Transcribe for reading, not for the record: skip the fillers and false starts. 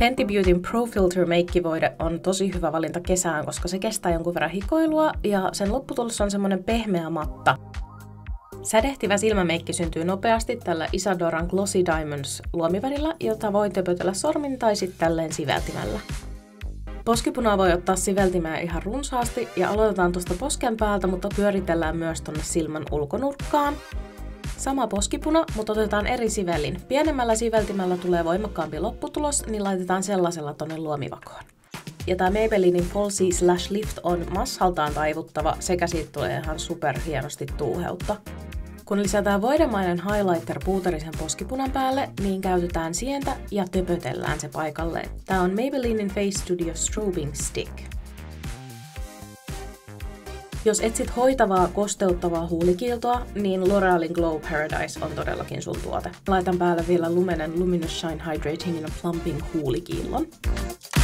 Fenty Beautyn Pro Filter meikkivoide on tosi hyvä valinta kesään, koska se kestää jonkun verran hikoilua ja sen lopputulos on semmonen pehmeä matta. Sädehtivä silmämeikki syntyy nopeasti tällä Isadoran Glossy Diamonds luomivärillä, jota voi töpötellä sormin tai sitten tälleen siveltimellä. Poskipunaa voi ottaa siveltimään ihan runsaasti ja aloitetaan tuosta posken päältä, mutta pyöritellään myös tonne silmän ulkonurkkaan. Sama poskipuna, mutta otetaan eri sivelin. Pienemmällä siveltimellä tulee voimakkaampi lopputulos, niin laitetaan sellaisella tonne luomivakoon. Ja tää Maybellinin Falsies Lash Lift on massaltaan taivuttava sekä siitä tulee ihan super hienosti tuuheutta. Kun lisätään voidemainen highlighter puuterisen poskipunan päälle, niin käytetään sientä ja töpötellään se paikalleen. Tää on Maybellinin Face Studio Strobing Stick. Jos etsit hoitavaa, kosteuttavaa huulikiiltoa, niin L'Orealin Glow Paradise on todellakin sun tuote. Laitan päälle vielä Lumenen Luminous Shine Hydrating and Plumping huulikiillon.